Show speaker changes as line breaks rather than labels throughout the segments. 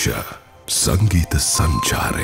සංගීත සංචාරය.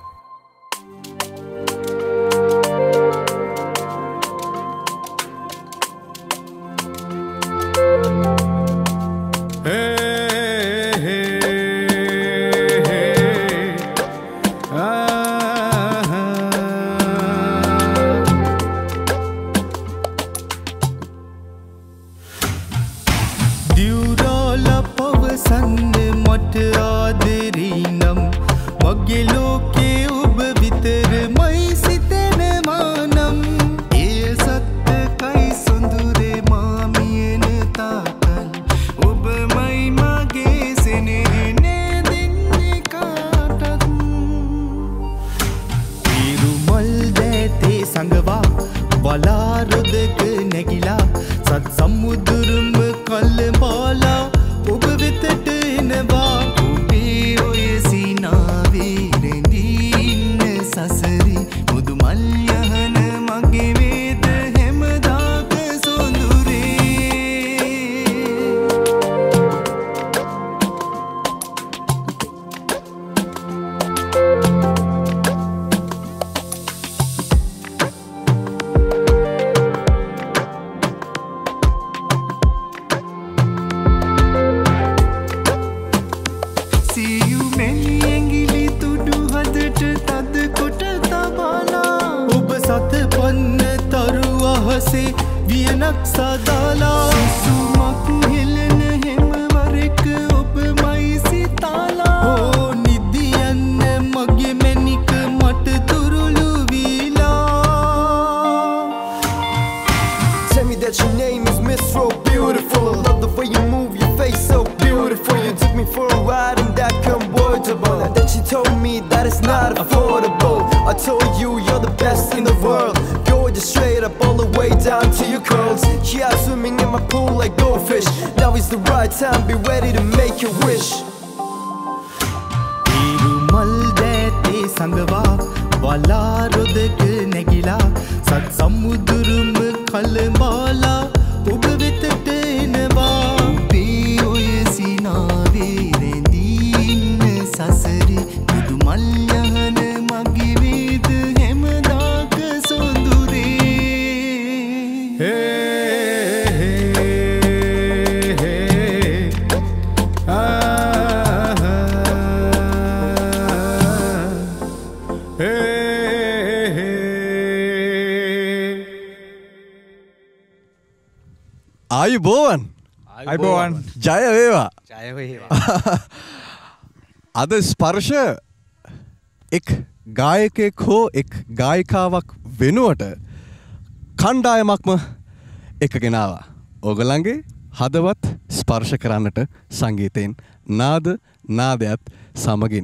අයිබෝවන් ජය වේවා. අද ස්පර්ශ එක් ගායකයෙක් හෝ එක් ගායිකාවක් වෙනුවට කණ්ඩායමක්ම එකගෙනවා. ඕගොල්ලන්ගේ හදවත් ස්පර්ශ කරන්නට සංගීතයෙන් නාදයත් සමගින්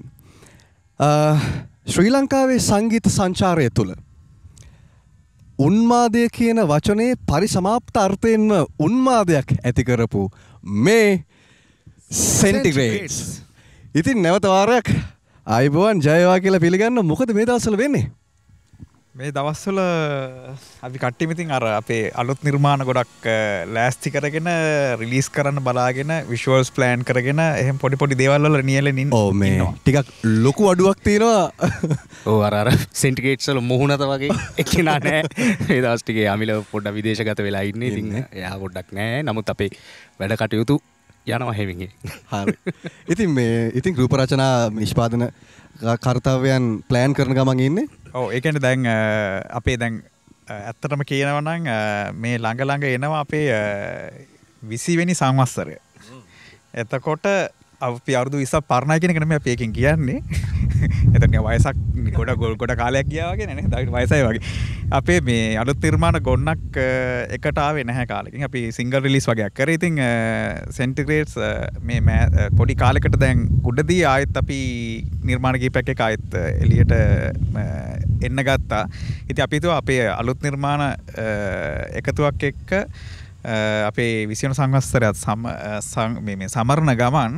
ශ්‍රී ලංකාවේ සංගීත සංචාරය තුළ උන්මාදය කියන වචනේ පරිසමාප්ත අර්ථයෙන්ම උන්මාදයක් ඇති කරපු මේ සෙන්ටිග්‍රේඩ්ස්. ඉතින් නැවත වාරයක් ආයිබෝවන් ජයවා කියලා පිළිගන්න. මොකද මේ දවස්වල වෙන්නේ?
මේ දවස්වල අපි කට්ටියම ඉතින් අර අපේ අලුත් නිර්මාණ ගොඩක් ලෑස්ති කරගෙන රිලීස් කරන්න බලාගෙන විෂුවල්ස් ප්ලෑන් කරගෙන එහෙම පොඩි දේවල් වල නියැලෙන් ඉන්නවා.
ඔව් මේ ටිකක් ලොකු අඩුවක් තියෙනවා.
ඔව් අර සෙන්ටිග්‍රේඩ්ස් වල මුහුණත වගේ එක්කිනා නැහැ. මේ දවස් ටිකේ අමිල පොඩ්ඩක් විදේශගත වෙලා ඉන්නේ. ඉතින් එයා පොඩ්ඩක් නැහැ. නමුත් අපේ වැඩ කටයුතු යනවා හැමින්.
හරි. ඉතින් රූප රචනා නිෂ්පාදන කර්තව්‍යයන් ප්ලෑන් කරන ගමන් ඉන්නේ.
ඔව් ඒ කියන්නේ දැන් අපේ දැන් ඇත්තටම කියනවා නම් මේ ළඟ එනවා අපේ 20 වෙනි සංවත්සරය. එතකොට අපි අවුරුදු 20ක් පරණයි කියන එක නෙමෙයි අපි එකෙන් කියන්නේ. එතන වයසක් ගොඩ කාලයක් ගියා වගේ නේ නේද? වයසයි වගේ. අපේ මේ අලුත් නිර්මාණ ගොන්නක් එකට ආවේ නැහැ කාලෙකින්. අපි සිංගල් රිලීස් වගේක් කරේ. ඉතින් සෙන්ටිග්‍රේඩ්ස් මේ පොඩි කාලයකට දැන් උඩදී ආයෙත් අපි නිර්මාණ කීපයක් එක ආයෙත් එළියට එන්න ගත්තා. ඉතින් අපි හිතුවා අපේ අලුත් නිර්මාණ එකතුවක් එක්ක අපේ 20 වෙනි සංවත්සරයත් මේ සමරන ගමන්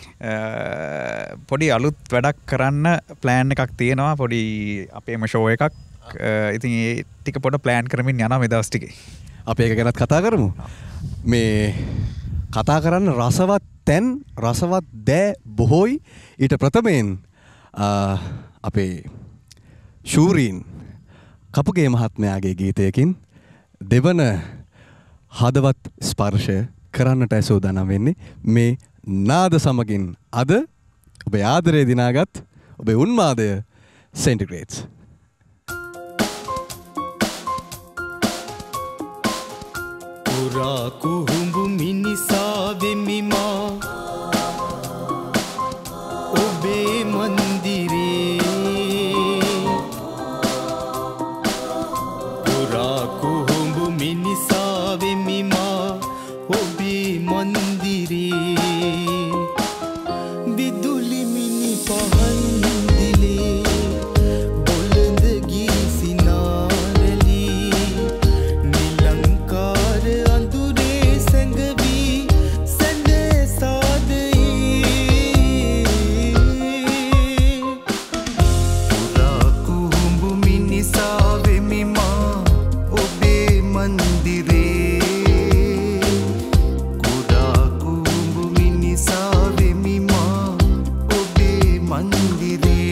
පොඩි අලුත් වැඩක් කරන්න ප්ලෑන් එකක් තියෙනවා. පොඩි අපේම ෂෝ එකක්. ඉතින් ඒ ටික පොඩ ප්ලෑන් කරමින් යනවා මේ දවස් ටිකේ.
අපි ඒක ගැනත් කතා කරමු. මේ කතා කරන්න රසවත් තැන් රසවත් දෑ බොහෝයි. ඊට ප්‍රථමයෙන් අපේ ශූරීන් කපුගේ මහත්මයාගේ ගීතයකින් දෙවන හදවත් ස්පර්ශය කරන්නට ඇසෝදනම් වෙන්නේ මේ නාද සමගින් අද ඔබේ ආදරය දිනාගත් ඔබේ උන්මාදය සෙන්ටිග්‍රේඩ්ස්.
පුරා කුහුඹු මිනිසා වෙමිමා ඔබේ මන්දිරේ පුරා කුහුඹු මිනිසා වෙමිමා ඔබේ මන්දිරේ විදුලි මිනි පහන් දිලේ බොළඳ ගීසිනාරලි නිලංකාර අඳුරේ සැඟවී සැඬ සාදයේ පුරා කුහුඹු මිනිසා වෙමිමා ඔබේ මන්දිරේ කුරා කුහුඹු මිනිසා වෙමිමා ඔබේ මන්දිරේ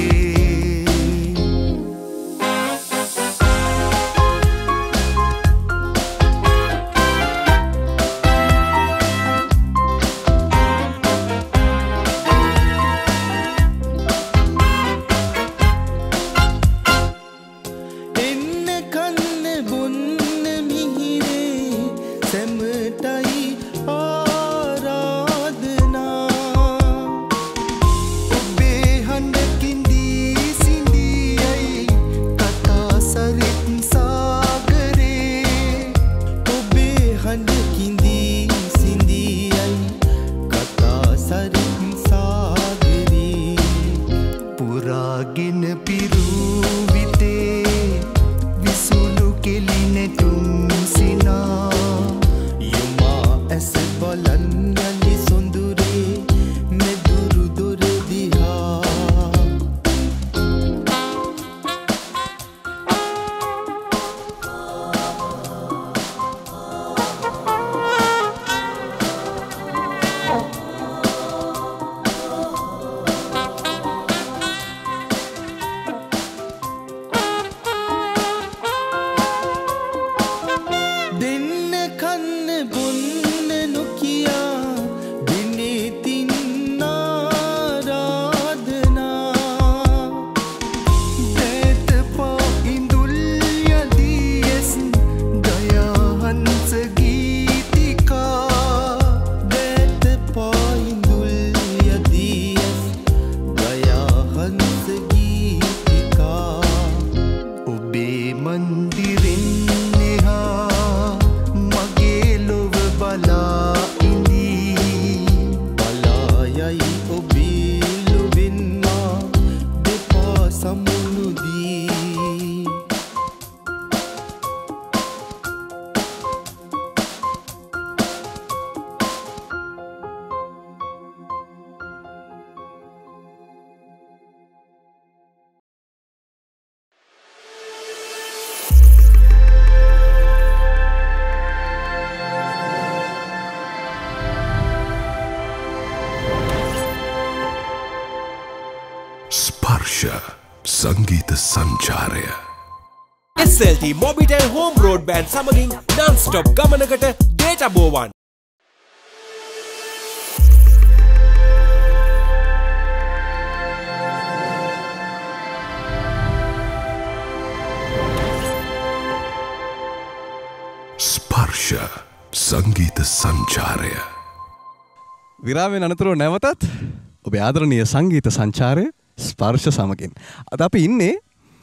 එන්න කන්න බොන්න මිහිරේ සැමටයි ආරාධනා ඔබේ හඬකින් දී සිඳියයි කතා සරිත් සාගරේ ඔබේ හඬකින් දී සිඳියයි කතා සරිත් සාගරේ පුරාගෙන පිරූ විතේ විසුළු කෙලිනැටුම් සිනා යුමා ඇස බලන් යලි සොඳුරේ මෙදුරු දොර දිහා දෙන්න කන්න බොන්න නොකියා දිනේ තින්නාරාධනා දැත පා ඉඳුල් යදී ඇස් දයාහංස ගීතිකා දැත පා ඉඳුල් යදී ඇස් දයාහංස ගීතිකා ඔබේ මන්දිරෙන් එහා මගේ ලොව බලා ඉඳී බලා යයි ඔබේ ලොවෙන් මා දෙපා සමුනුදී
ස්පර්ශ සංගීත සංචාරය
SLT Mobitel Home Broadband සමගින් non-stop ගමනකට data බෝවන්.
ස්පර්ශ සංගීත සංචාරය
විරාමයෙන් අනතුරුව නැවතත් ඔබේ ආදරණීය සංගීත සංචාරය ස්පර්ශ සමගින්. අද අපි ඉන්නේ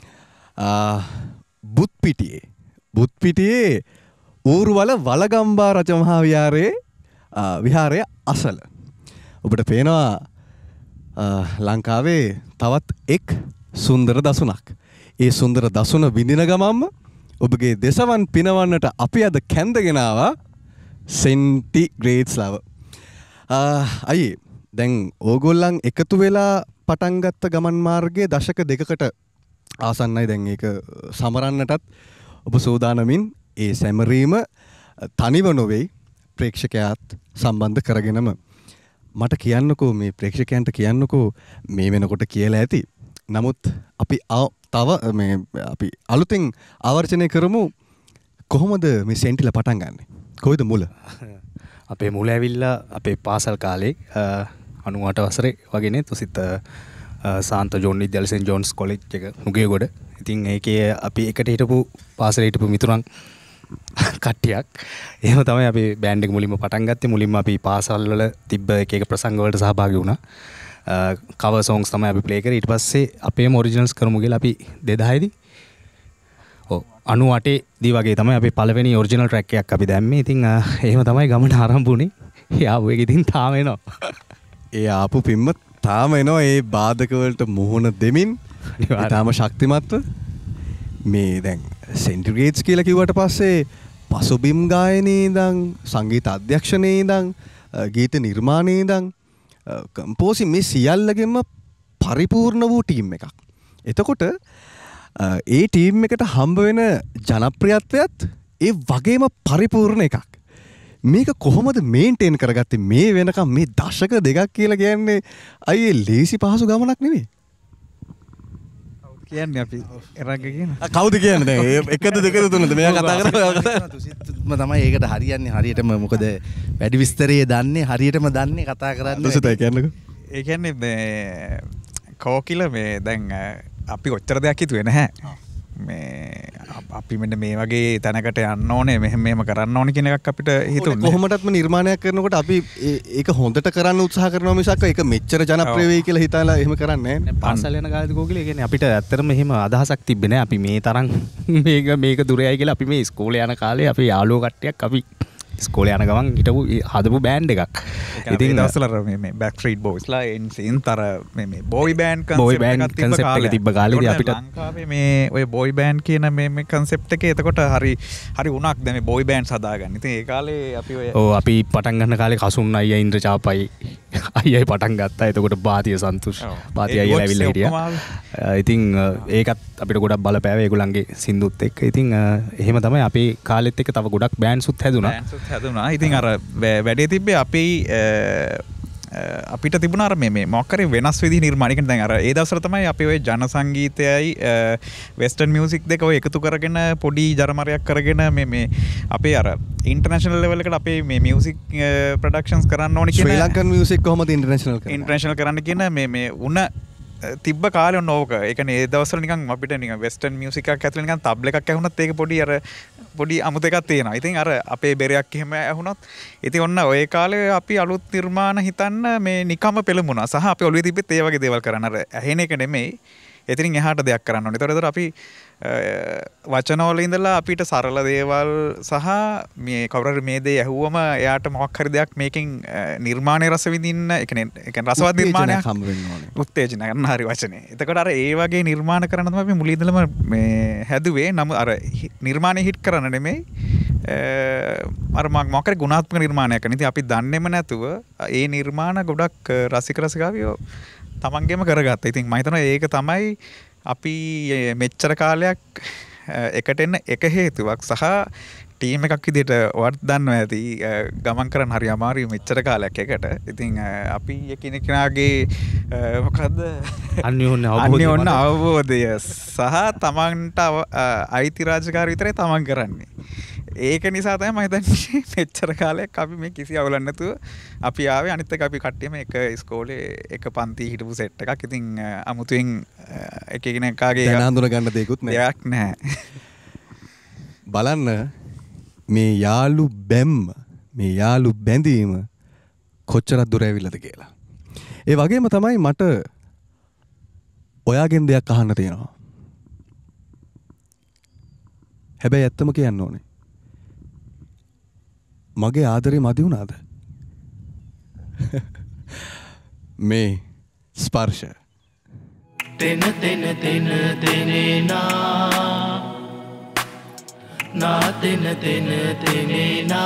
බුත්පිටියේ ඌරුවල වලගම්බා රජමහා විහාරය අසල. ඔබට පේනවා ලංකාවේ තවත් එක් සුන්දර දසුනක්. ඒ සුන්දර දසුන විඳින ගමම්ම ඔබගේ දෙසවන් පිනවන්නට අපි අද කැන්දගෙනවා සෙන්ටිග්‍රේඩ්ස් ලව. අයි දැන් ඕගොල්ලන් එකතු වෙලා පටන්ගත්ත ගමන් මාර්ගයේ දශක දෙකකට ආසන්නයි දැන් ඒක සමරන්නටත් ඔබ සූදානමින් ඒ සැමරීම තනිව නොවෙයි ප්‍රේක්ෂකයාත් සම්බන්ධ කරගෙනම මට කියන්නකෝ මේ ප්‍රේක්ෂකයන්ට කියන්නකෝ මේ වෙනකොට කියලා ඇති. නමුත් අපි තව අපි අලුතෙන් ආවර්ජනය කරමු කොහොමද මේ සෙන්ටිලා පටන් ගන්නෙ? කොයිද මුල?
අපේ මුල ඇවිල්ලා අපේ පාසල් කාලේ 98 වසරේ වගේනේ තුසිත සාන්ත ජෝන් විද්‍යාල සෙන්ට් ජෝන්ස් කොලෙජ් එක නුගේගොඩ. ඉතින් ඒකේ අපි එකට හිටපු පාසලේ හිටපු මිතුරන් කට්ටියක්. එහෙම තමයි අපි බෑන්ඩ් එක මුලින්ම පටන් ගත්තේ. මුලින්ම අපි පාසල් වල තිබ්බ එක එක ප්‍රසංග වලට සහභාගී වුණා. කවර් සොන්ග්ස් තමයි අපි ප්ලේ කරේ. ඊට පස්සේ අපේම ඔරිජිනල්ස් කරමු කියලා අපි 2000 දී 98 දී වගේ තමයි අපි පළවෙනි ඔරිජිනල් ට්‍රැක් එකක් අපි දැම්මේ. ඉතින් එහෙම තමයි ගමන ආරම්භ වුණේ. යාව් ඒක ඉතින් තාම එනවා.
ඒ ආපු පිම්ම තාම එනවා. ඒ බාධක වලට මුහුණ දෙමින් තාම ශක්තිමත්ව මේ දැන් සෙන්ටිග්‍රේඩ්ස් කියලා කිව්වට පස්සේ පසුබිම් ගායනයේ ඉඳන් සංගීත අධ්‍යක්ෂණයේ ඉඳන් ගීත නිර්මාණයේ ඉඳන් කම්පෝසින් මේ සියල්ලගෙම පරිපූර්ණ වූ ටීම් එකක්. එතකොට ඒ ටීම් එකට හම්බ වෙන ජනප්‍රියත්වයත් ඒ වගේම පරිපූර්ණ එකක්. මේක කොහොමද මේන්ටේන් කරගත්තේ මේ වෙනකම් මේ දශක දෙකක් කියලා කියන්නේ අයියේ ලේසි පහසු ගමනක් නෙවෙයි.
කියන්නේ අපි එරග කියන
කවුද කියන්නේ දැන් එකද දෙකද තුනද මෙයා කතා කරා
තුසිත්ම තමයි ඒකට හරියන්නේ හරියටම මොකද වැඩි විස්තරේ දන්නේ හරියටම දන්නේ කතා කරන්නේ
තුසිතයි කියන්නකෝ
ඒ කියන්නේ මේ කෝකිල මේ දැන් අපි ඔච්චර දෙයක් හිතුවේ නැහැ මේ අපි මෙන්න මේ වගේ තැනකට යන්න ඕනේ මෙහෙම කරන්න ඕනේ කියන එකක් අපිට හිතුනේ
කොහොමදත්ම නිර්මාණයක් කරනකොට අපි ඒක හොඳට කරන්න උත්සාහ කරනවා මිසක් ඒක මෙච්චර ජනප්‍රිය වෙයි කියලා හිතාලා එහෙම කරන්නේ නැහැ.
පාසල් යන කාලේදී කෝකිල කියන්නේ අපිට ඇත්තටම එහෙම අදහසක් තිබ්බේ නැහැ. අපි මේ තරම් මේක දුරයයි කියලා අපි මේ ඉස්කෝලේ යන කාලේ අපි යාළුවෝ කට්ටියක් අපි ඉස්කෝලේ යන ගමන් හිටපු හදපු බෑන්ඩ් එකක්.
ඉතින් දවස්වල මේ බෑක්ස්ට්‍රීට් බොයිස්ලා එන්සින්තර මේ බෝයි බෑන්ඩ්
කන්සෙප්ට් එක තිබ්බ කාලේදී අපිට
ලංකාවේ මේ ඔය බෝයි බෑන්ඩ් කියන මේ කන්සෙප්ට් එකේ එතකොට හරි උණක් දැන් මේ බෝයි බෑන්ඩ්ස් හදාගන්න. ඉතින් ඒ කාලේ අපි ඔය
අපි පටන් ගන්න කාලේ කසුන් අයියා ඉන්ද්‍රචාපයි අයියයි පටන් ගත්තා. එතකොට බාතිය සන්තුෂ් බාතිය අයියලා ඇවිල්ලා හිටියා. ඉතින් ඒකත් අපිට ගොඩක් බලපෑවා ඒගොල්ලන්ගේ සින්දුත් එක්ක. ඉතින් එහෙම තමයි අපේ කාලෙත් එක්ක තව ගොඩක් බෑන්ඩ්ස්ුත් හැදුනා.
ඉතින් අර වැඩේ තිබ්බේ අපිට තිබුණ අර මේ මොකක් හරි වෙනස් විදිහේ නිර්මාණ. ඒ කියන්නේ දැන් අර ඒ දවස්වල තමයි අපි ওই ජන සංගීතයයි වෙස්ටර්න් මියුසික් දෙක ඔය එකතු කරගෙන පොඩි ජරමරයක් කරගෙන මේ අපේ අර ඉන්ටර්නැෂනල් ලෙවල් එකට අපේ මේ මියුසික් ප්‍රොඩක්ෂන්ස් කරන්න ඕනේ කියන
ශ්‍රී ලංකන් මියුසික් කොහොමද ඉන්ටර්නැෂනල්
කරන්න කියන මේ උණ තිබ්බ කාලේ ඔන්න ඕක. ඒ කියන්නේ ඒ දවස්වල නිකන් අපිට නිකන් වෙස්ටර්න් මියුසික් එකක් ඇතුලේ නිකන් තබ්ල එකක් ඇහුණත් ඒක පොඩි අමුත එකක් තියෙනවා. ඉතින් අර අපේ බෙරයක් එහෙම ඇහුණොත් ඉතින් ඔන්න ඔය කාලේ අපි අලුත් නිර්මාණ හිතන්න මේ නිකම්ම පෙළඹුණා. සහ අපි ඔළුවේ තිබෙත් ඒ වගේ දේවල් කරන්න. අර ඇහෙන එක නෙමෙයි. එතනින් එහාට දෙයක් කරන්න ඕනේ. ඒතකොට අපි වචනවල ඉඳලා අපිට සරල දේවල් සහ මේ කවුරු හරි මේ දේ ඇහුවම එයාට මොකක් හරි දෙයක් මේකෙන් නිර්මාණයේ රස විඳින්න ඒ කියන්නේ රසවත් නිර්මාණයක්
හම්බ වෙන්න ඕනේ.
උත්තේජන ගන්න හරි වචනේ. එතකොට අර ඒ වගේ නිර්මාණ කරන්න තමයි අපි මුලින් ඉඳලම මේ හැදුවේ. නම් අර නිර්මාණය හිට් කරන්න නෙමෙයි අර මොකක් හරි ගුණාත්මක නිර්මාණයක් කරන. ඉතින් අපි දන්නේම නැතුව ඒ නිර්මාණ ගොඩක් රසික රසිකාවියෝ තමන්ගේම කරගත්තා. ඉතින් මම හිතනවා ඒක තමයි අපි මෙච්චර කාලයක් එකට එන්න එක හේතුවක් සහ ටීම් එකක් විදිහට ඔයාත් දන්නවා ඇති ගමන් කරන්න හරි අමාරුයි මෙච්චර කාලයක් එකට. ඉතින් අපි එකිනෙකාගේ මොකද්ද අන්‍යෝන්‍ය අවබෝධය සහ තමන්ට අයිති රාජකාරී විතරයි තමන් කරන්නේ. ඒක නිසා තමයි මම හිතන්නේ මෙච්චර කාලයක් අපි මේ කිසි අවුලක් නැතුව අපි ආවේ. අනිත් එක අපි කට්ටියම එක ඉස්කෝලේ එක පන්ති හිටපු සෙට් එකක්. ඉතින් අමුතුවෙන් එක එකිනෙකාගේ
දැන හඳුන ගන්න දෙයක්වත්
නැහැ.
බලන්න මේ යාළු බැම්ම මේ යාළු බැඳීම කොච්චරක් දුර ඇවිල්ලාද කියලා. ඒ වගේම තමයි මට ඔයාගෙන් දෙයක් අහන්න තියෙනවා. හැබැයි ඇත්තම කියන්න ඕනේ. මගේ ආදරේ මදි වුණාද? මේ ස්පර්ශ
තෙන නා තෙන තෙනේනා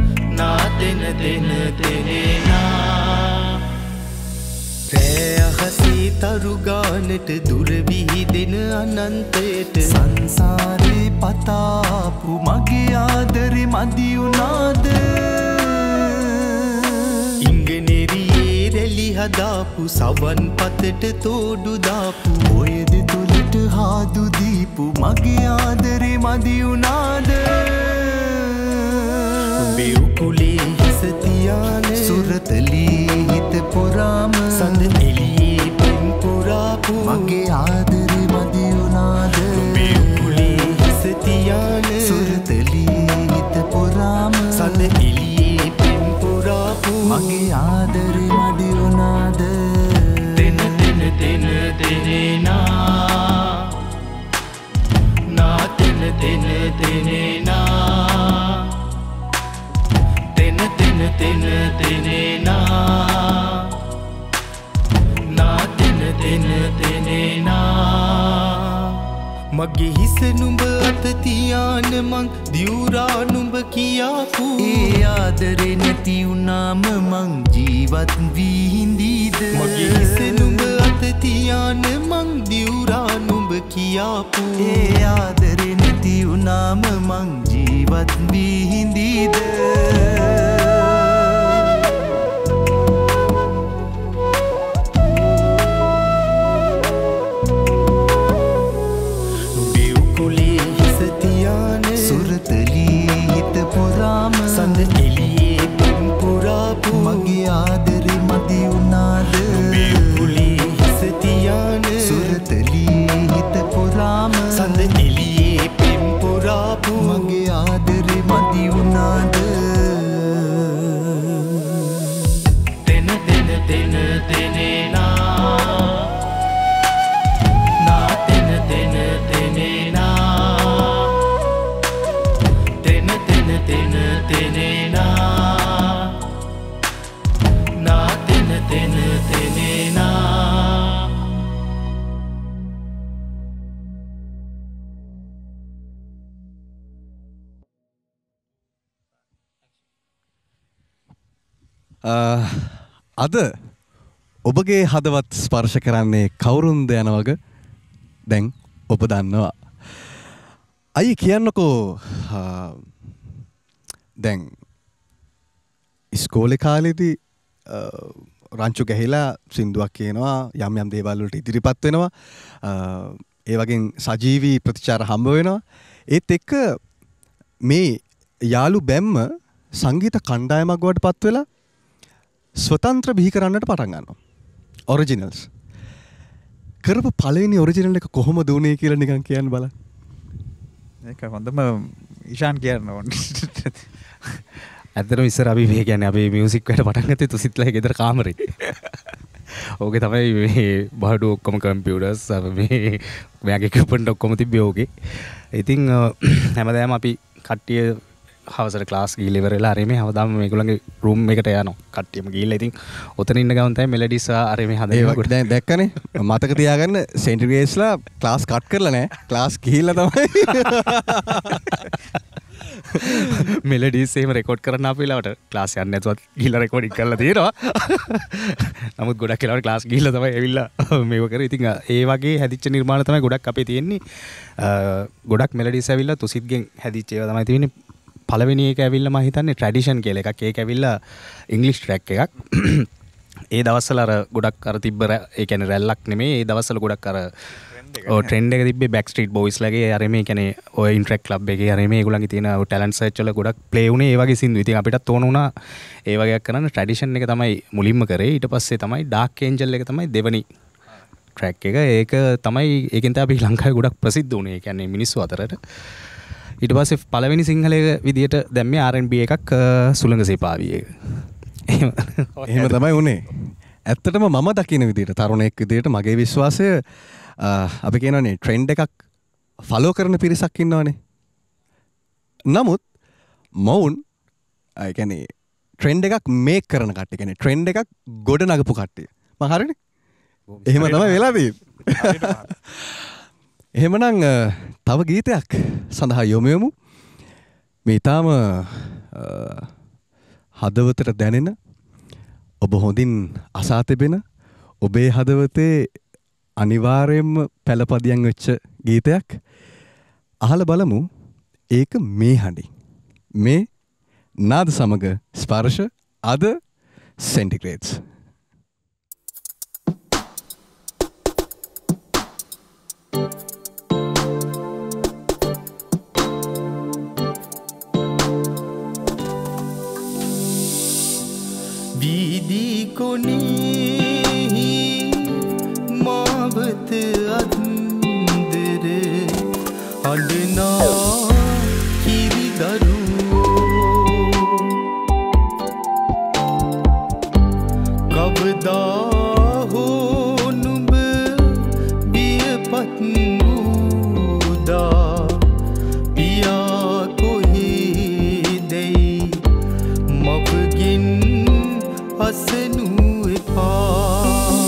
නා තෙන තෙනේනා රෑ අහස වාසේ තරුගානට දුර විහිදෙන අනන්තයට සංසාරේ පතාපු මගේ ආදරේ මදි වුණාද ඉංගනේරියේ රැලි හදාපු සවන් පතට තෝඩු දාපු ඔයද තුලට හාදු දීපු මගේ ආදරේ මදි වුණාද උඹේ උකුලේ හිස තියාන සුරතලී හිත පුරාම සඳ එළියේ පෙම් පුරාපු මගේ ආදරේ මදි වුණාද උඹේ උකුලේ හිස තියාන සුරතලී හිත පුරාම සඳ එළියේ පෙම් පුරාපු මගේ ආදරේ මදි වුණාද දෙන දෙනේනා නා දෙනේනා දෙනේනා නා දෙනේනා මගේ හිස නුඹ අත තියාන මං දියුරා නුඹ කියාපු ඒ ආදරේ නැති වුණාම මං ජීවත් වී හිඳීද මගේ හිස නුඹ අත තියාන මං දියුරා නුඹ කියාපු ඒ ආදරේ නැති වුණාම මං ජීවත් වී හිඳීද සඳ එළියේ පෙම් පුරාපු මගේ ආදරේ මදි වුණාද උඹේ උකුලේ හිස තියාන සුරතලී හිත පුරාම සඳ එළියේ පෙම් පුරාපු මගේ ආදරේ මදි වුණාද දෙනේනා නා දෙනේනා දෙනේනා නා දෙනේනා
අද ඔබගේ හදවත් ස්පර්ශ කරන්නේ කවුරුන්ද යන වග දැන් ඔබ දන්නවා. අයි කියන්නකෝ දැන් ඉස්කෝලේ කාලෙදී රංචු ගැහිලා සින්දුවක් කියනවා යම් යම් දේවල් වලට ඉදිරිපත් වෙනවා ඒ වගේ සජීවී ප්‍රතිචාර හම්බ වෙනවා ඒත් එක්ක මේ යාළු බැම්ම සංගීත කණ්ඩායමක් බවට පත් වෙලා ස්වතන්ත්‍ර බිහි කරන්නට පටන් ගන්නවා ඔරිජිනල්ස් කරපු පළවෙනි ඔරිජිනල් එක කොහොමද උනේ කියලා නිකන් කියන්න බලන්න
ඒක හොඳම ඉෂාන් කියන්න ඕනේ
ඇත්තටම ඉස්සර අපි මේ කියන්නේ අපි මියුසික් වලට පටන් ගත්තේ තුසිත්ලා ගෙදර කාමරේ. ඕකේ තමයි මේ බහඩු ඔක්කොම කම්පියුටර්ස් මේ මෙයාගේ ඉක්විප්මන්ට් ඔක්කොම තිබ්බේ ඕකේ. ඉතින් හැමදාම අපි කට්ටිය හවසට ක්ලාස් ගිහලා ඉවරලා අර මේ හැමදාම මේගොල්ලන්ගේ රූම් එකට යනවා. කට්ටියම ගිහලා ඉතින් ඔතන ඉන්න ගමන් තමයි මෙලඩිස් අර මේ හදනකොට
දැන් දැක්කනේ මතක තියාගන්න සෙන්ටිග්‍රේඩ්ස්ලා ක්ලාස් කට් කරලා නැහැ. ක්ලාස් ගිහිල්ලා තමයි
මෙලඩිස් එහෙම රෙකෝඩ් කරන්න ආපු වෙලාවට ක්ලාස් යන්නේ නැතුවත් ගිහිල්ලා රෙකෝඩින් කරලා තියෙනවා. නමුත් ගොඩක් වෙලාවට ක්ලාස් ගිහිල්ලා තමයි ඇවිල්ලා මේව කරේ. ඉතින් ඒ වගේ හැදිච්ච නිර්මාණ තමයි ගොඩක් අපේ තියෙන්නේ. ගොඩක් මෙලඩිස් ඇවිල්ලා තුසිත්ගෙන් හැදිච්ච ඒවා තමයි තියෙන්නේ. පළවෙනි එක ඇවිල්ලා මම හිතන්නේ ට්‍රැඩිෂන් කියලා එකක්. ඒක ඇවිල්ලා ඉංග්‍රීසි ට්‍රැක් එකක්. ඒ දවස්වල අර ගොඩක් අර තිබ්බ ඒ කියන්නේ රැල්ලක් නෙමෙයි. ඒ දවස්වල ගොඩක් අර ට්‍රෙන්ඩ් එක තිබ්බේ බෑක්ස්ට්‍රීට් බොයිස් ලගේ අර මේ කියන්නේ ඔය ඉන්ට්‍රැක්ට් ක්ලබ් එකේ අර මේ ඒගොල්ලන්ගේ තියෙන ටැලන්ට් සර්ච් වල ගොඩක් ප්ලේ වුණේ ඒ වගේ සින්දු. ඉතින් අපිටත් ඕන වුණා ඒ වගේක් කරන්න. ට්‍රැඩිෂන් එක තමයි මුලින්ම කරේ. ඊට පස්සේ තමයි ඩාර්ක් ඒන්ජල් එක තමයි දෙවනි ට්‍රැක් එක. ඒක තමයි ඒකෙන් තමයි අපි ලංකාවේ ගොඩක් ප්‍රසිද්ධ වුණේ. ඒ කියන්නේ මිනිස්සු අතරට. ඊට පස්සේ පළවෙනි සිංහලයේ විදියට දැම්මේ R&B එකක් සුළඟ සේපාවී එක.
එහෙම තමයි උනේ. ඇත්තටම මම දකින විදියට තරුණයෙක් විදියට මගේ විශ්වාසය අපි කියනනේ ට්‍රෙන්ඩ් එකක් ෆලෝ කරන පිරිසක් ඉන්නවනේ. නමුත් මොවුන් ඒ කියන්නේ ට්‍රෙන්ඩ් එකක් මේක් කරන කට්ටිය. කියන්නේ ට්‍රෙන්ඩ් එකක් ගොඩ නගපු කට්ටිය. මම හරිනේ? එහෙම තමයි වෙලා තියෙන්නේ. එහෙමනම් තව ගීතයක් සඳහා යොමු වෙමු. මේ ඊටාම හදවතට දැනෙන ඔබ හොඳින් අසා තිබෙන ඔබේ හදවතේ අනිවාර්යයෙන්ම පළපදියම් වෙච්ච ගීතයක් අහලා බලමු. ඒක මේ හඬින් මේ නාද සමග ස්පර්ශ අද සෙන්ටිග්‍රේඩ්ස්.
වීදී කොනේ මාවත අන්දර අඬනා කිරිදරුවෝ කවදා හෝ නුඹ බියපත් වූදා පියා කොහේදැයි මවගෙන් අසනු එපා.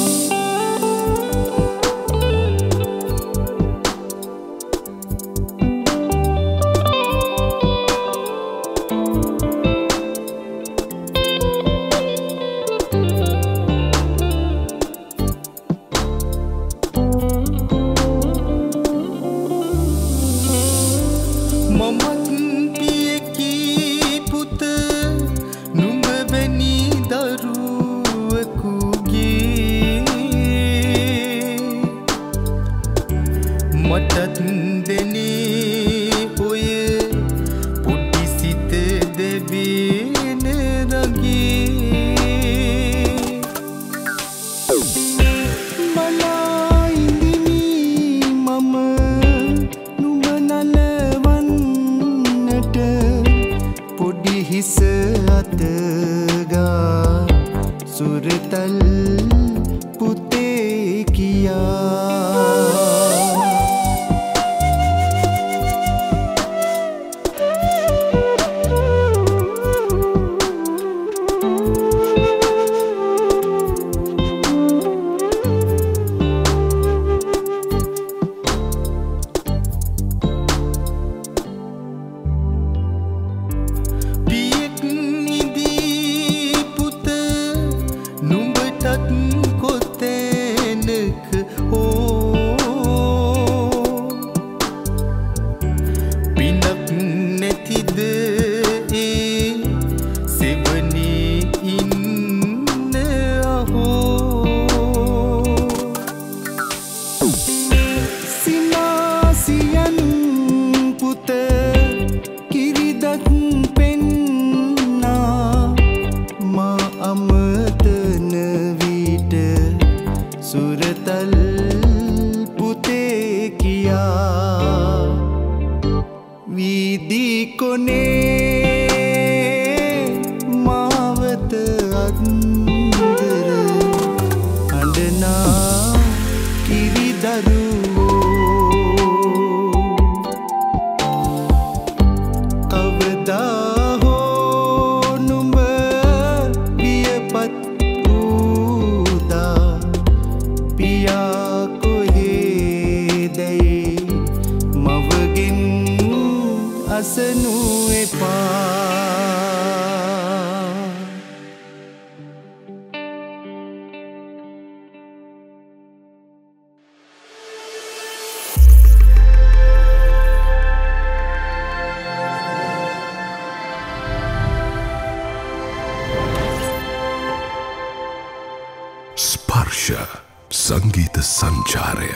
සංගීත සංචාරය.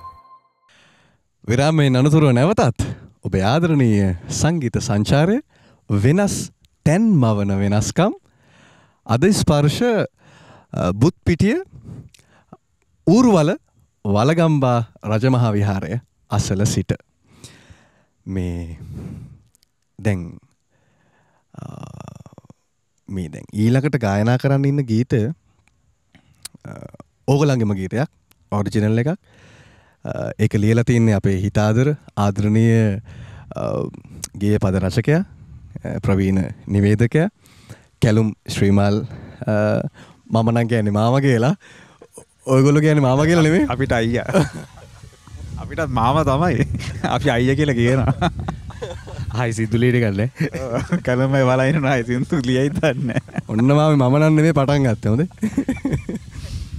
විරාමයෙන් අනතුරුව නැවතත් ඔබේ ආදරණීය සංගීත සංචාරය වෙනස් තැන් මවන වෙනස්කම් අද ස්පර්ශ බුත්පිටිය ඌරුවල වලගම්බා රජමහා විහාරය අසල සිට මේ දැන් ඊළඟට ගායනා කරන්න ඉන්න ගීතය ඕගලන්ගේම ගීතයක් ඔරිජිනල් එකක්. ඒක ලියලා තින්නේ අපේ හිතාදර ආදරණීය ගේය පද රචකයා ප්‍රවීණ නිවේදකයා කැලුම් ශ්‍රීමල් මම නම් කියන්නේ මාමා කියලා. ඔයගොල්ලෝ කියන්නේ මාමා කියලා නෙමෙයි.
අපිට අයියා. අපිටත් මාමා තමයි. අපි අයියා කියලා කියනවා.
හයි සිදුලීට ගන්න
කැලුමේ වලයින නයි සින්දු ලියයි දන්නේ.
ඔන්න මාමේ මම නම් නෙමෙයි පටන් ගත්තේ හොඳේ.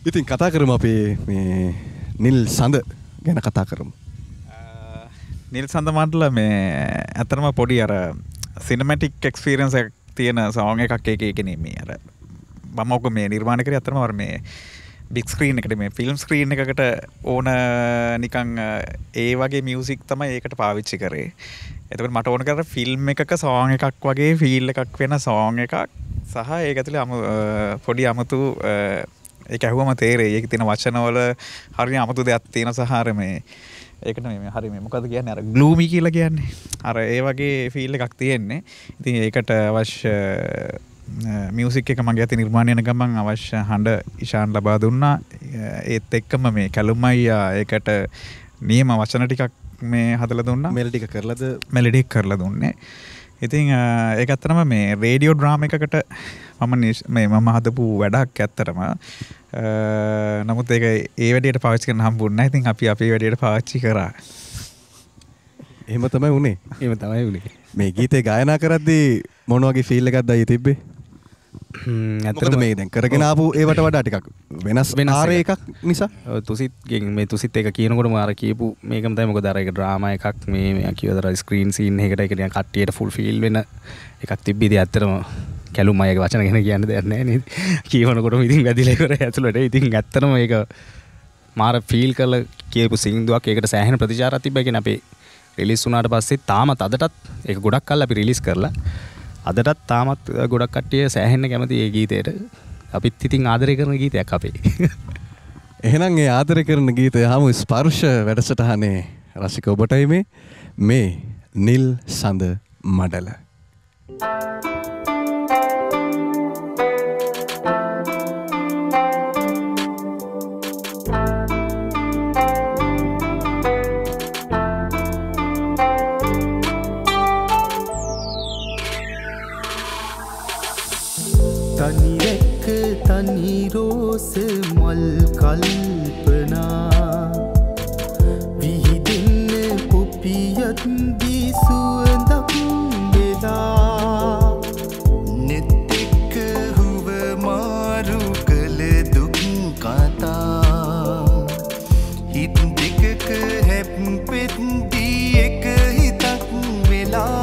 ඉතින් කතා කරමු අපේ මේ නිල් සඳ ගැන කතා කරමු.
නිල් සඳ මට්ටල මේ ඇතරම පොඩි අර සිනමැටික් එක්ස්පීරියන්ස් එකක් තියෙන සෝං එකක් එක නෙමෙයි අර මම ඔක මේ නිර්මාණය කරේ අතරම අර මේ බිග් ස්ක්‍රීන් එකට මේ ෆිල්ම් ස්ක්‍රීන් එකකට ඕන නිකන් ඒ වගේ මියුසික් තමයි ඒකට පාවිච්චි කරේ. එතකොට මට ඕන කරලා ෆිල්ම් එකක සෝං එකක් වගේ ෆීල් එකක් වෙන සෝං එකක් සහ ඒක ඇතුලේ පොඩි අමුතු ඒක ඇහුවම තේරෙයි. ඒක තියෙන වචනවල හරිය අමුතු දෙයක් තියෙන සහ අර මේ ඒකට මේ හරි මේ මොකද කියන්නේ අර ග්ලූමි කියලා කියන්නේ. අර ඒ වගේ ෆීල් එකක් තියෙන්නේ. ඉතින් ඒකට අවශ්‍ය මියුසික් එක මගේ අතින් නිර්මාණය වෙන ගමන් අවශ්‍ය හඬ ඉෂාන් ලබා දුන්නා. ඒත් එක්කම මේ කැලුම් අයියා ඒකට නියම වචන ටිකක් මේ හදලා දුන්නා. මෙලඩි කරලා දුන්නේ. ඉතින් ඒක ඇත්තටම මේ රේඩියෝ ඩ්‍රාමා එකකට මම හදපු වැඩක් ඇත්තටම. නමුත් ඒක ඒ වැඩේට පාවිච්චි කරන්න හම්බුනේ නැහැ. ඉතින් අපි අපේ වැඩේට පාවිච්චි කරා.
එහෙම තමයි උනේ. මේ ගීතේ ගායනා කරද්දී මොන වගේ ෆීල් එකක්ද අයියේ තිබ්බේ? මොකද මේ දැන් කරගෙන ආපු ඒවට වඩා ටිකක් වෙනස් ආර එකක් නිසා
තුසිත්ගෙන් මේ තුසිත් එක කියනකොටම අර කියපු මේකම තමයි. මොකද අර ඒක ඩ්‍රාමා එකක් මේ කියවදර ස්ක්‍රීන් සීන් එකකට ඒක නිකන් කට්ටියට ෆුල් ෆීල් වෙන එකක් තිබ්බේ. ඉතින් ඇත්තටම කැලුම් අයගේ වචන ගැන කියන්න දෙයක් නැහැ නේද? කියවනකොටම ඉතින් වැදිලා ඉවරයි ඇතුළට. ඉතින් ඇත්තටම ඒක මාර ෆීල් කරලා කියපු සින්දුවක්. ඒකට සෑහෙන ප්‍රතිචාරයක් තිබ්බා. කියන්නේ අපේ රිලීස් වුණාට පස්සේ තාමත් අදටත් ඒක ගොඩක් කල් අපි රිලීස් කරලා අදටත් තාමත් ගොඩක් කට්ටිය සෑහෙන්න කැමති ඒ ගීතයට. අපිත් ඉතින් ආදරය කරන ගීතයක් අපේ.
එහෙනම් ඒ ආදරය කරන ගීතය හමු ස්පර්ශ වැඩසටහනේ රසික ඔබටයි මේ නිල් සඳ මඩල.
තනි රැක්ක තනි රෝස මල් කල්පනා විහිදෙන්න පොපියත් දී සුවඳක් වෙලා නෙත් එක්ක හුව මාරු කළ දුක් කතා හිත් දෙකක හැප්පෙද්දී එක හිතක් වෙලා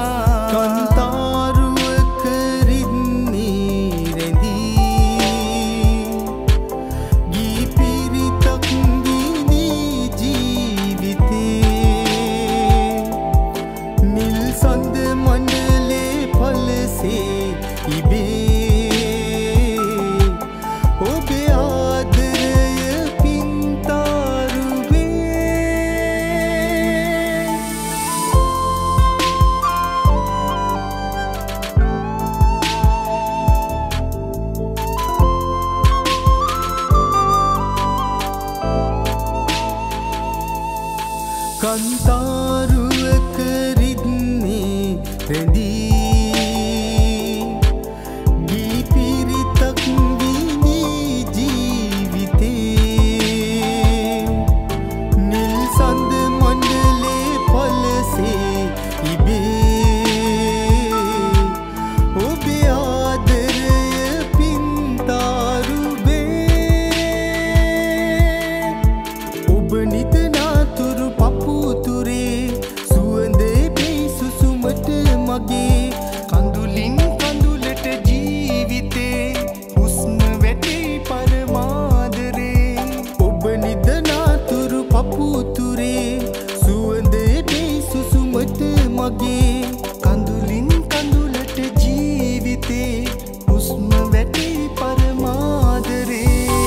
කන්තාරුවක රිද්නේ රැඳී ගී පිරිතක් විඳී ජීවිතේ නිල් සඳ මණ්ඩලේ පලසේ ඉබේ ඔබේ ආදරය පින්තාරුවේ ඔබ නිතනාතුරු මගේ කඳුලින් කඳුලට ජීවිතේ හුස්ම වැටේ පරමාදරේ ඔබ නිදනාතුරු පපුතුරේ සුවඳේ සුසුමට මගේ කඳුලින් කඳුලට ජීවිතේ හුස්ම වැටේ පරමාදරේ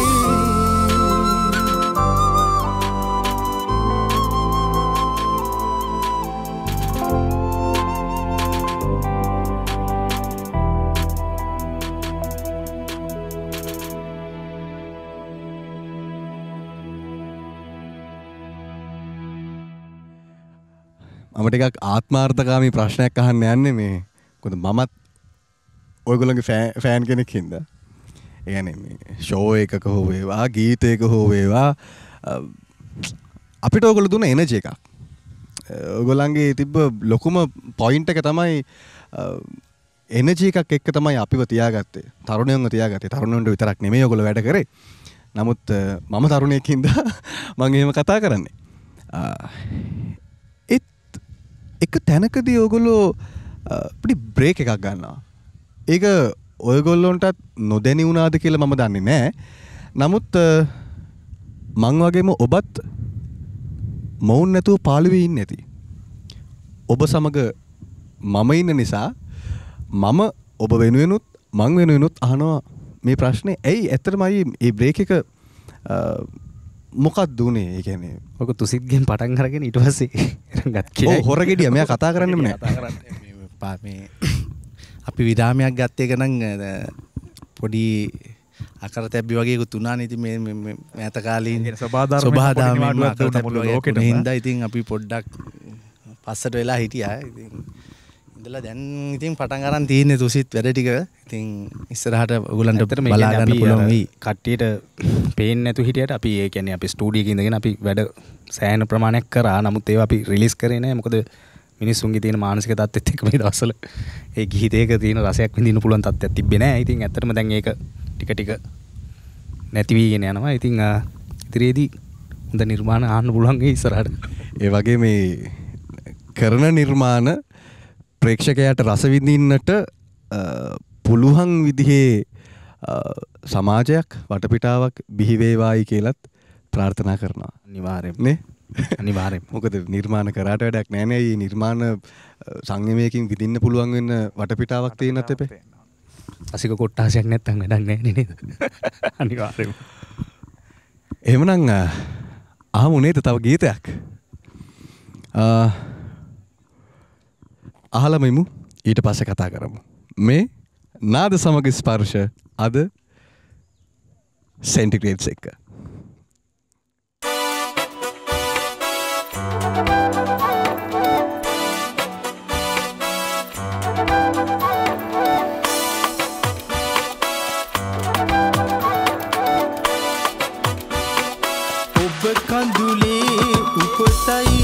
මම ටිකක් ආත්මාර්ථකාමී ප්‍රශ්නයක් අහන්න යන්නේ මේ. මොකද මමත් ඔයගොල්ලන්ගේ ෆෑන් කෙනෙක් හින්දා. ඒ කියන්නේ මේ ෂෝ එකක හෝ වේවා ගීතයක හෝ වේවා අපිට ඔයගොල්ලෝ දුන්න එනර්ජි එකක්. ඔයගොල්ලන්ගේ තිබ්බ ලොකුම පොයින්ට් එක තමයි එනර්ජි එකක් එක්ක තමයි අපිව තියාගත්තේ. තරුණයන්ව තියාගත්තේ. තරුණයන්ට විතරක් නෙමෙයි ඔයගොල්ලෝ වැඩ කරේ. නමුත් මම තරුණයකින්ද මං එහෙම කතා කරන්නේ. එක තැනකදී ඔයගොල්ලෝ පොඩි බ්‍රේක් එකක් ගන්නවා. ඒක ඔයගොල්ලොන්ටත් නොදැනි වුණාද කියලා මම දන්නේ නැහැ. නමුත් මං වගේම ඔබත් මොවුන් නැතුව පාළුවේ ඉන්නේ නැති. ඔබ සමග මම ඉන්න නිසා මම ඔබ වෙනුවෙනුත් මං වෙනුවෙනුත් අහනවා මේ ප්‍රශ්නේ ඇයි ඇත්තටම අයි මේ බ්‍රේක් එක මොකක්ද උනේ? ඒ කියන්නේ
ඔක තුසිත්ගෙන් පටන් අරගෙන ඊට පස්සේ ගත් කියලා.
ඔව් හොරගෙඩිය මෙයා කතා කරන්නෙම නෑ.
මේ අපි විරාමයක් ගත්ත එක නම් පොඩි අකරතැබ්බි වගේ තුනානේ. ඉතින් මේ මෑත කාලේ ස්වභාවධර්මයෙන් හින්දා ඉතින් අපි පොඩ්ඩක් පස්සට වෙලා හිටියා. ඉතින් ඉඳලා දැන් ඉතින් පටන් ගන්න තියෙන්නේ තුසිත් වැඩ ටික. ඉතින් ඉස්සරහට ඔයගලන්ට බලා ගන්න පුළුවන් වෙයි.
කට්ටියට පේන්නේ නැතු හිටියට අපි ඒ කියන්නේ අපි ස්ටුඩියෝ එකේ ඉඳගෙන අපි වැඩ සෑහෙන ප්‍රමාණයක් කරා. නමුත් ඒවා අපි රිලීස් කරේ නැහැ. මොකද මිනිස්සුන්ගේ තියෙන මානසික තත්ත්වෙත් එක්ක මේ දවස්වල ඒ ගීතයක තියෙන රසයක් විඳින්න පුළුවන් තත්ත්වයක් තිබ්බේ නැහැ. ඉතින් ඇත්තටම දැන් ඒක ටික ටික නැති වීගෙන යනවා. ඉතින් ඉදිරියේදී හොඳ නිර්මාණ ආන්න පුළුවන් ඒ ඉස්සරහට.
ඒ වගේ මේ කරන නිර්මාණ ප්‍රේක්ෂකයාට රස විඳින්නට පුළුවන් විදිහේ සමාජයක් වටපිටාවක් බිහි වේවායි කියලත් ප්‍රාර්ථනා කරනවා.
අනිවාර්යයෙන්ම
නේ?
අනිවාර්යයෙන්ම.
මොකද නිර්මාණ කරාට වැඩක් නැහැ නේ. මේ නිර්මාණ සංයමයකින් විඳින්න පුළුවන් වෙන වටපිටාවක් තියෙනත් එපේ.
අසික කොට්ටාසයක් නැත්තම් වැඩක් නැහැ නේද? අනිවාර්යයෙන්ම.
එහෙමනම් අහමු නේද තව ගීතයක්? අහලමයිමු ඊට පස්සේ කතා කරමු. මේ නාද සමග ස්පර්ශ අද සෙන්ටිග්‍රේඩ්ස් එක්ක.
ඔබ කඳුලේ උපතයි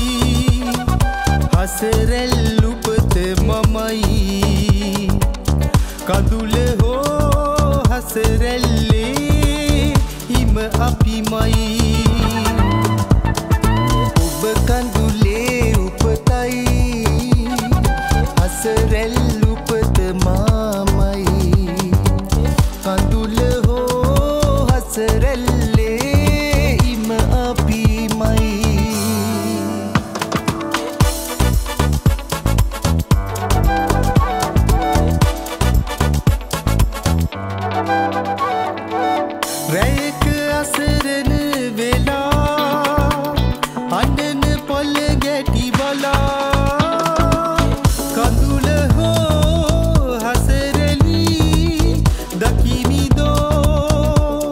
හසරෙල් උපත මමයි කඳුල හෝ හසරෙල්ලේ හිම අපිමයි ඔබ කඳුලේ උපතයි හසරෙල් උපත මමයි කඳුල හෝ හසරෙල්ලේ හිම අපිමයි රැයක අසරණ වෙලා අඬන පොළ ගැටි බලා කඳුල හෝ හසරලි දකිනිදෝ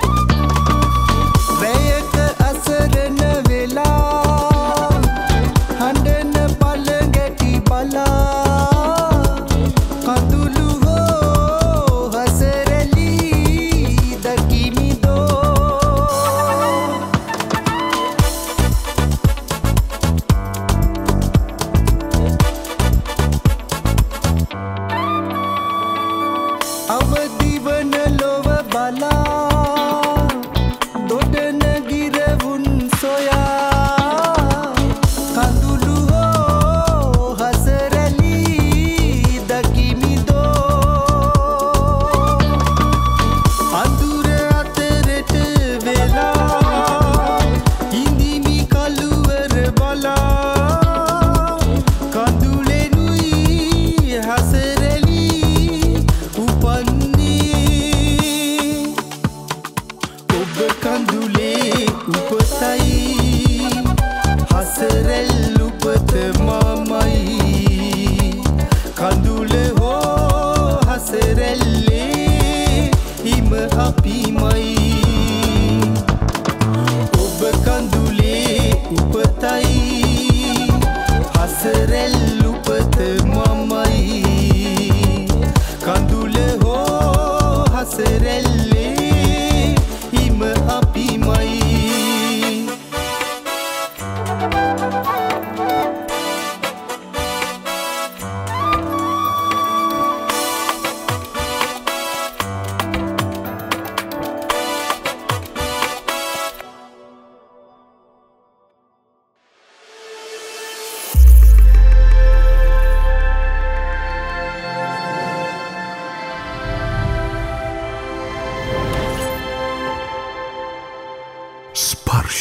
රැයක අසරණ වෙලා අඬන පොළ ගැටි බලා කඳුළු හෝ හසරලි දකිනිදෝ අවදිවන ලොව බලා දොඩන ගිරවුන් සොයා කඳුළු හෝ හසරලි දකිමිදෝ අඳුර අතරට වෙලා ඉඳිමි කළුවර බලා කඳුලෙනුයි හසරලි උපන්නේ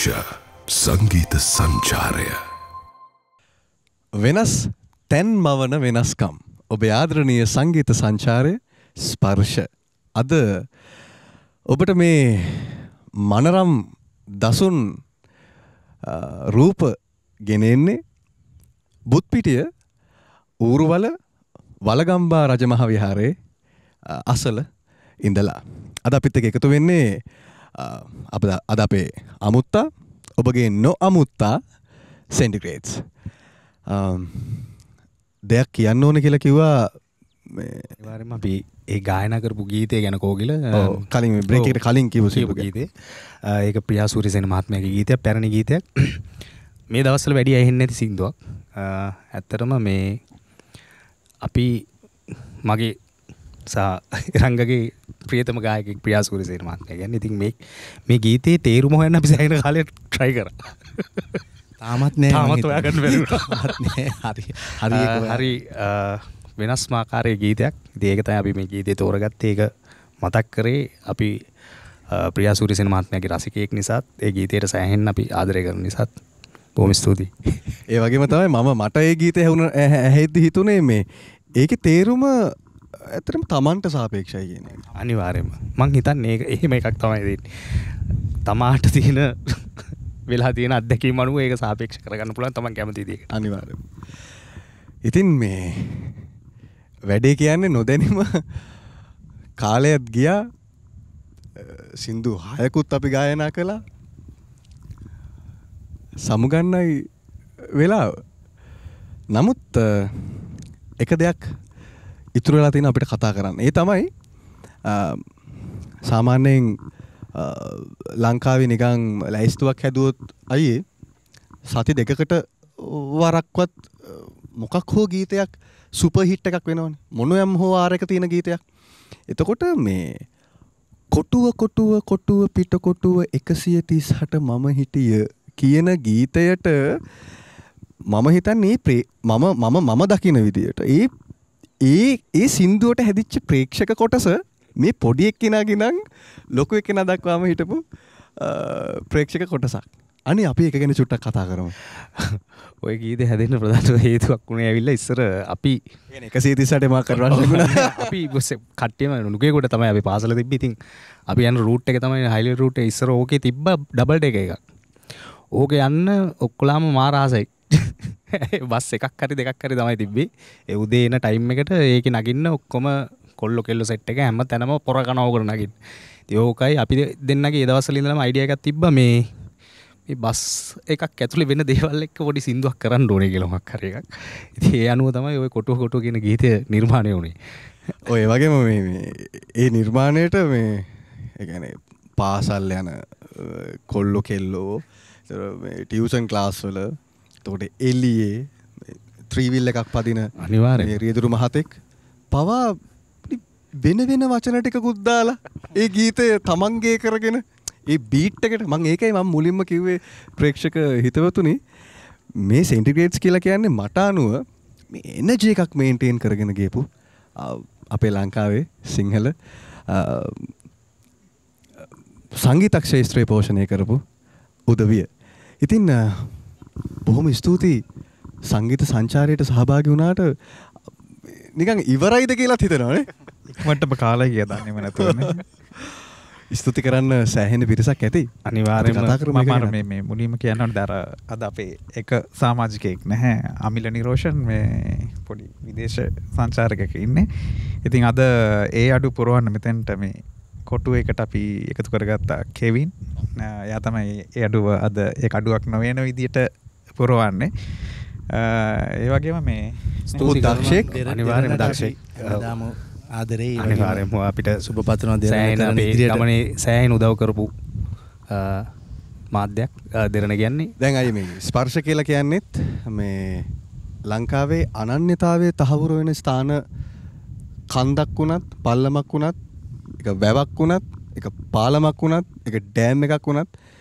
සංගීත සංචාරය.
වෙනස් තැන් මවන වෙනස්කම්. ඔබේ ආදරණීය සංගීත සංචාරය ස්පර්ශ. අද ඔබට මේ මනරම් දසුන් රූප ගෙනෙන්නේ බුත්පිටිය ඌරුවල වලගම්බා රජමහා විහාරයේ අසල ඉඳලා. අද අපිත් එක්ක එකතු වෙන්නේ අද අපේ අමුත්තා ඔබගේ නොඅමුත්තා සෙන්ටිග්‍රේඩ්ස්. දෙයක් කියන්න ඕන කියලා කිව්වා
ඒවාරම අපි ඒ ගායනා කරපු ගීතය ගැන කෝගිල
කලින් බ්‍රේක් එකට කලින් කිව්ව
ගීතේ ඒක ප්‍රියා සූරිසේන මහත්මයාගේ ගීතයක් පැරණි ගීතයක් මේ දවස්වල වැඩි ඇහෙන්නේ නැති සින්දුවක් ඇත්තටම මේ අපි මගේ රංගගේ ප්‍රියතම ගායකයෙක් ප්‍රියා සූරිසේන මහත්මයා කියන්නේ ඉතින් මේ ගීතේ තේරුම හොයන්න අපි සෑහෙන කාලයක් try කරා
තාමත් නෑ
තාමත් හොයාගන්න බැරි වුණා හරි වෙනස්ම ආකාරයේ ගීතයක්. ඉතින් ඒක තමයි අපි මේ ගීතේ තෝරගත්තේ. ඒක මතක් කරේ අපි ප්‍රියා සූරිසේන මහත්මයාගේ රසිකයෙක් නිසාත් ඒ ගීතයට සෑහෙන්න අපි ආදරය කරන නිසාත් බොහොම ස්තුතියි.
ඒ වගේම තමයි මට ඒ ගීතය ඇහෙද්දි හිතුනේ මේ ඒකේ තේරුම ඇත්තටම Tamanට සාපේක්ෂයි කියන එක.
අනිවාර්යයෙන්ම. මං හිතන්නේ ඒක එහෙම එකක් තමයි දෙන්නේ. තමාට තියෙන වෙලා තියෙන අත්දැකීම් අනුව ඒක සාපේක්ෂ කරගන්න පුළුවන් Taman කැමති දේ.
අනිවාර්යයෙන්ම. ඉතින් මේ වැඩේ කියන්නේ නොදැනීම කාලයක් ගියා. සින්දු 6කුත් අපි ගායනා කළා. සමුගන්නයි වෙලාව. නමුත් එක දෙයක් ඉතුරු වෙලා තියෙන අපිට කතා කරන්න. ඒ තමයි සාමාන්‍යයෙන් ලංකාවේ නිකන් ලැයිස්තුවක් හැදුවොත් අයියේ සති දෙකකට වරක්වත් මොකක් හෝ ගීතයක් සුපර් හිට් එකක් වෙනවනේ. මොනෝයම් හෝ ආරයක තියෙන ගීතයක්. එතකොට මේ කොටුව පිට කොටුව 138 මම හිටිය කියන ගීතයට මම හිතන්නේ මම දකින විදියට ඒ සින්දුවට හැදිච්ච ප්‍රේක්ෂක කොටස මේ පොඩි එක්කෙනාගෙන් ලොකු එක්කෙනා දක්වාම හිටපු ප්‍රේක්ෂක කොටසක්. අනේ අපි ඒක ගැන චුට්ටක් කතා කරමු.
ඔය ගීතේ හැදෙන්න ප්‍රධාන හේතුවක් වුණේ ඇවිල්ලා ඉස්සර අපි
138 මාක් කරවන්න තිබුණා.
අපි කට්ටියම නුගේගොඩ තමයි අපි පාසල තිබ්බේ. ඉතින් අපි යන රූට් එක තමයි හයිලි රූට් එක. ඉස්සර ඕකේ තිබ්බ ඩබල් ඩෙක එකක්. ඕකේ යන්න ඔක්කොලාම මාර ආසයි. බස් එකක් හරි දෙකක් හරි තමයි තිබ්බේ. ඒ උදේ එන ටයිම් එකට ඒකේ නගින්න ඔක්කොම කොල්ලෝ කෙල්ලෝ සෙට් එක හැම තැනම පොර කනවා උගර නගින්න. ඉතින් ඕකයි අපි දෙන්නගේ ඒ දවස්වල ඉඳලම අයිඩියා එකක් තිබ්බා මේ බස් එකක් ඇතුලේ වෙන දේවල් එක්ක පොඩි සින්දුවක් කරන්න ඕනේ කියලා මොකක් හරි එකක්. ඉතින් ඒ අනුව තමයි ওই කොටුව කියන ගීතය නිර්මාණය වුණේ.
ඔය වගේම මේ ඒ නිර්මාණයට මේ ඒ කියන්නේ පාසල් යන කොල්ලෝ කෙල්ලෝ ටියුෂන් ක්ලාස් වල එතකොට එළියේ ත්‍රිවිල් එකක් පදින
අනිවාර්යයෙන්
මේ රියදුරු මහතෙක් පවා වෙන වචන ටිකකුත් දාලා ඒ ගීතය තමන්ගේ කරගෙන ඒ බීට් එකට මම ඒකයි මම මුලින්ම කිව්වේ ප්‍රේක්ෂක හිතවතුනි මේ සෙන්ටිග්‍රේඩ්ස් කියලා කියන්නේ මට අනුව මේ එනර්ජි එකක් මේන්ටේන් කරගෙන ගියපු අපේ ලංකාවේ සිංහල සංගීත ක්ෂේත්‍රය පෝෂණය කරපු උදවිය. ඉතින් බොහොම ස්තුතියි සංගීත සංචාරයට සහභාගී වුණාට නිකන් ඉවරයිද කියලාත් හිතනවානේ.
ඉක්මනටම කාලය ගියා දන්නේම නැතුවනේ.
ස්තුති කරන්න සෑහෙන පිරිසක් ඇති.
අනිවාර්යයෙන්ම මේ මුලින්ම කියන්න ඕනේ අද අපේ එක සමාජිකයෙක් නැහැ. අමිල නිරෝෂන් මේ පොඩි විදේශ සංචාරකයෙක් ඉන්නේ. ඉතින් අද ඒ අඩු පුරවන්න මෙතෙන්ට මේ කොටු එකට අපි එකතු කරගත්තා කෙවින්. එයා තමයි ඒ අඩුව අද ඒ අඩුවක් නොවන විදියට පුරවන්නේ. ඒ වගේම මේ
ස්තුති දක්ෂයෙක්
අනිවාර්යයෙන්ම දක්ෂයෙක්.
දාමු ආදරේ
අනිවාර්යයෙන්ම අපිට සුබ පතනවා දෙරණ අපේ ගමනේ සෑහෙන උදව් කරපු මාධ්‍යයක් දෙරණ කියන්නේ.
දැන් අය මේ ස්පර්ශ කියලා කියන්නේත් මේ ලංකාවේ අනන්‍යතාවයේ තහවුරු වෙන ස්ථාන කන්දක් වුණත් පල්ලමක් වුණත් එක වැවක් වුණත් එක පාලමක් වුණත් එක ඩෑම් එකක් වුණත්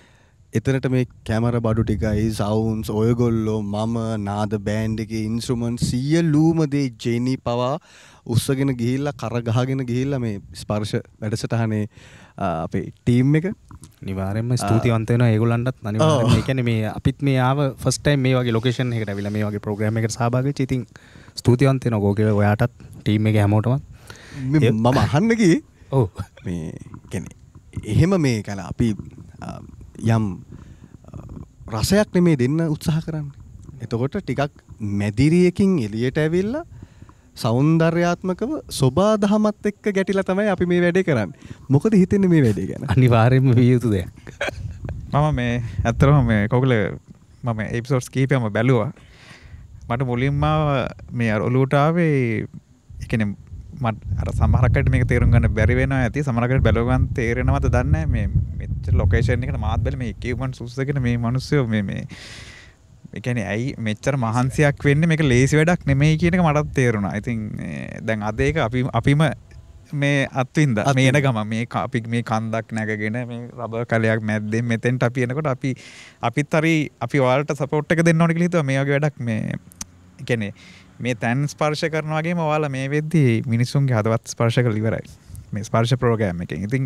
එතනට මේ කැමර බඩු ටිකයි සවුන්ස් ඔයගොල්ලෝ මම නාද බෑන්ඩ් එකේ ඉන්ස්ට්‍රුමන්ට් සියලුම දේ ජෙනි පවා උස්සගෙන ගිහිල්ලා කර ගහගෙන ගිහිල්ලා මේ ස්පර්ශ වැඩසටහනේ අපේ ටීම් එක
අනිවාර්යෙන්ම ස්තුතිවන්ත වෙනවා ඒගොල්ලන්ටත් අනිවාර්යෙන්ම ඒ කියන්නේ මේ අපිත් මේ ආව ෆස්ට් ටයිම් මේ වගේ ලොකේෂන් එකකට අවිලා මේ වගේ ප්‍රෝග්‍රෑම් එකකට සහභාගී වෙච්ච ඉතින් ස්තුතිවන්ත වෙනවා ගෝකේ ඔයාටත් ටීම් එකේ හැමෝටම
මම අහන්න ගියේ
ඔව්
මේ කියන්නේ එහෙම මේ කන අපි යම් රසයක් නෙමේ දෙන්න උත්සාහ කරන්නේ. එතකොට ටිකක් මැදිරියකින් එළියට ඇවිල්ලා සෞන්දර්යාත්මකව සෝබා දහමත් එක්ක ගැටිලා තමයි අපි මේ වැඩේ කරන්නේ. මොකද හිතෙන්නේ මේ වැඩේ ගැන?
අනිවාර්යෙන්ම විය යුතු දෙයක්.
මම මේ ඇත්තටම මේ කෝකල මම එපිසෝඩ්ස් කීපයක්ම බැලුවා. මට මුලින්ම මේ ඔලුවට ආවේ ඒ කියන්නේ මට අර සමහරකට මේක තේරුම් ගන්න බැරි වෙනවා ඇති සමහරකට බැලුව ගන්න තේරෙනවද දන්නේ නැහැ මේ මෙච්චර ලොකේෂන් එකට මාත් බැල මේ ඉක්විප්මන්ට්ස් උස්සගෙන මේ මිනිස්සු මේ ඒ කියන්නේ ඇයි මෙච්චර මහන්සියක් වෙන්නේ මේක ලේසි වැඩක් නෙමෙයි කියන එක මටත් තේරුණා. ඉතින් දැන් අද ඒක අපිම මේ අත්වින්දා මේ එන ගම මේ අපි මේ කන්දක් නැගගෙන මේ රබර් කලයක් මැද්දෙන් මෙතෙන්ට අපි එනකොට අපිත් හරි අපි ඔයාලට සපෝට් එක දෙන්න ඕනේ කියලා හිතුවා මේ වගේ වැඩක් මේ ඒ කියන්නේ මේ තැන් ස්පර්ශ කරනවා වගේම ඔයාලා මේ වෙද්දී මිනිසුන්ගේ හදවත් ස්පර්ශ කරලා ඉවරයි මේ ස්පර්ශ ප්‍රෝග්‍රෑම් එකෙන්. ඉතින්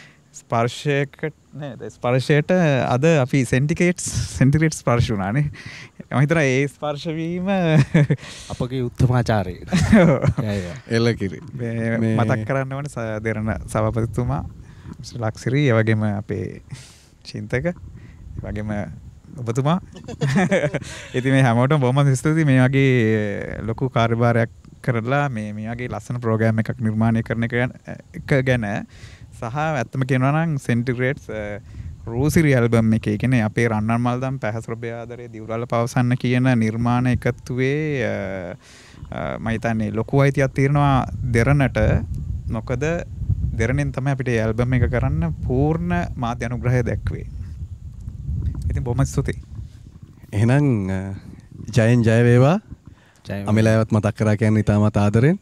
ස්පර්ශයට අද අපි සෙන්ටිග්‍රේඩ් ස්පර්ශ වුණානේ. මම හිතනවා ඒ ස්පර්ශ වීම
අපගේ උත්තමාචාරය.
එල කිරි.
මතක් කරන්න ඕනේ දෙරණ සභාපතිතුමා ලක්සිරි ඒ වගේම අපේ චින්තක ඒ වගේම ඔබතුමා ඉතින් මේ හැමෝටම බොහොම ස්තුතියි මේ වගේ ලොකු කාර්යභාරයක් කරලා මේ වගේ ලස්සන ප්‍රෝග්‍රෑම් එකක් නිර්මාණය කරන එක ගැන සහ ඇත්තම කියනවා නම් සෙන්ටිග්‍රේඩ්ස් රූසිරි ඇල්බම් එකේ කියන්නේ අපේ රන්නන් මල්දම් පැහැසොබේ ආදරේ දිවුරල පවසන්න කියන නිර්මාණ එකතුවේ මම හිතන්නේ ලොකු අයිතියක් තියෙනවා දෙරණට. මොකද දෙරණෙන් තමයි අපිට ඇල්බම් එක කරන්න පූර්ණ මාධ්‍ය අනුග්‍රහය දැක්වේ. ඉතින් බොහොම ස්තුතියි.
එහෙනම් ජයෙන් ජය වේවා. අමිලාවත් මතක් කරා කියන්නේ ඉතාමත් ආදරෙන්.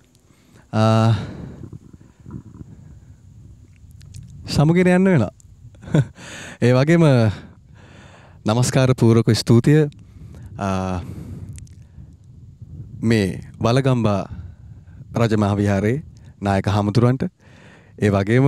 සමුගෙන යන්න වෙනවා. ඒ වගේම නමස්කාර පූර්වක ස්තුතිය මේ වලගම්බා රජමහා විහාරයේ නායක හාමුදුරුවන්ට. ඒ වගේම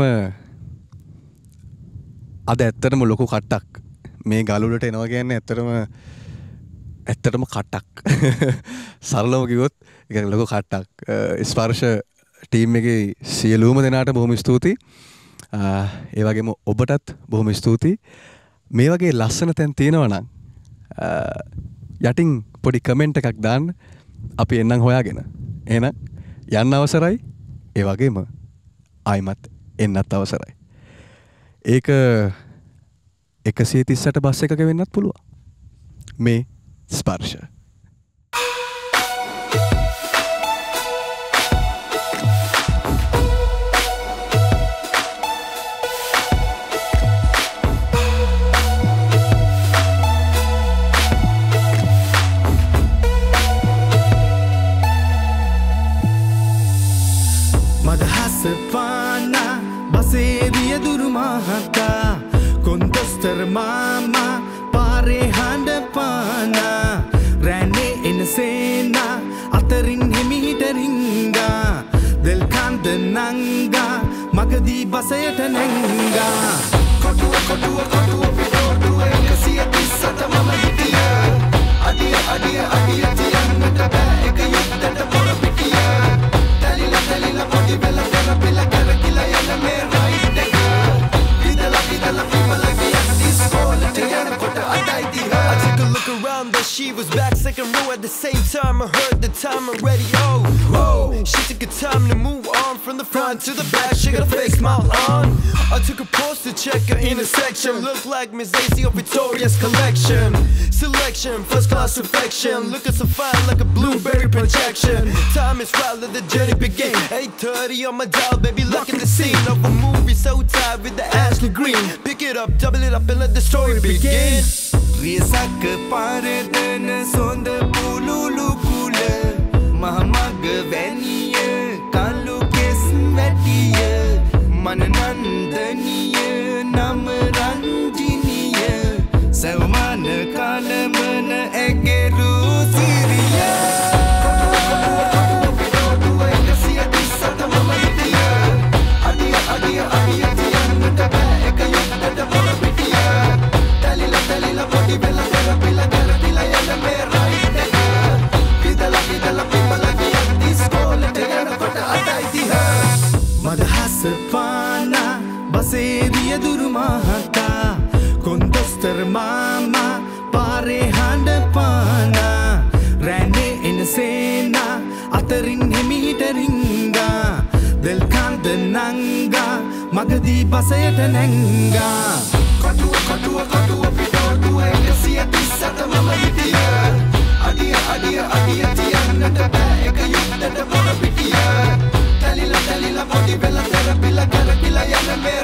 අද ඇත්තටම ලොකු කට්ටක් මේ ගලුලට එනවා කියන්නේ ඇත්තටම කට්ටක්. සරලව කිව්වොත් ඒක ලොකු කට්ටක්. ස්පර්ශ ටීම් එකේ සියලුම දෙනාට බොහොම ස්තුතියි. ඒ වගේම ඔබටත් බොහොම ස්තුතියි. මේ වගේ ලස්සන තැන් තියෙනවා නම් යටින් පොඩි කමෙන්ට් එකක් දාන්න. අපි එන්නම් හොයාගෙන. එහෙනම් යන්න අවසරයි. ඒ වගේම ආයිමත් එන්නත් අවසරයි. ඒක 138 බස් එකක වෙන්නත් පුළුවන්. මේ ස්පර්ශ.
මදහසපානා බසේරිය දුරුමහතා කොන්දොස්තර මාමා පාරේ හඬ පානා රැනේ එන සේනා අතරින් හිමිහිට රිංගා දෙල්කන්ද නංගා මගදී බසයට නැංගා කොටුව පිටෝටුව 130ට මම හිටිය අඩිය තියන්නට බෑ එක යුද්ධට පොර පිටිය තැලිලා පොඩි වෙල පෙළ කරකිලා යන මේ රයිඩ් එක විදලා පිමල ගියන් ඩිස්කෝලට යනකොට අඩයි දිහා I took a look around but she was back second row at the same time I heard the timer radio. Whoa, she took her time to move on from the front to the back. She got a fake smile on. I took a pause to check her intersection. Look like Miss Daisy of Victoria's collection. Selection, first class perfection. Looking so fine like a blueberry projection. Time is right, let the journey begin. 8:30 on my dial, baby, lock in the scene of a movie so tired with the Ashley Green. Pick it up, double it up and let the story begin. Riesak paradana sonda pululu kula mahamaga vaniya kalu kes vatiya mananandaniya namaranjiniya සවමාන කාලමන ඇගෙරු සිරිය මදහස පානා බසේරිය දුරුමහතා කොන්දොස්තර මාමා පාරේ හඬ පානා රැනේ එන සේනා අතරින් හිමිහිට රිංගා දෙල්කාන්ත නංගා මගදී බසයට නැංගා කොටුව පිටෝටුව 130 මම හිටිය අඩිය තියන්නට බෑ එක යුද්ධට පොර පිටිය තැලිලා පොඩි වෙලා තෙරපිලා කරකිලා යන මේ